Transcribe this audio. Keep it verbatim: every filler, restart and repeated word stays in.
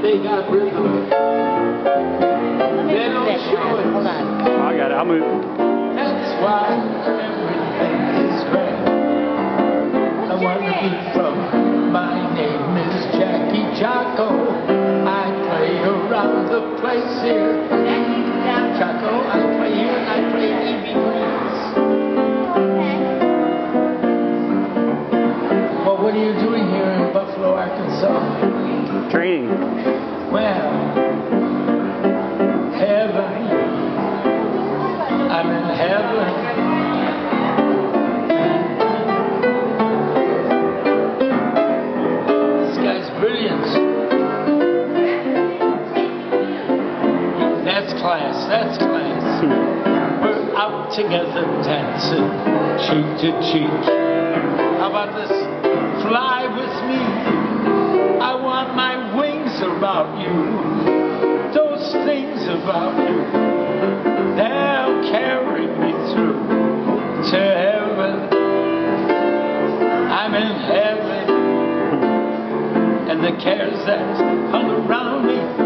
They got rhythm. They don't show it. Hold on. I got it. I'll move. That's why everything is great. I want to be from. My name is Jackie Jacko. I play around the place here. Jacko, I play here and I play E B Blues. Well, what are you doing here in Buffalo, Arkansas? Training. Well, heaven. I'm in heaven. This guy's brilliant. That's class, that's class. We're out together dancing, cheek to cheek. How about this? Fly with me. I want my wings about you. Those things about you, they'll carry me through to heaven. I'm in heaven, and the cares that hung around me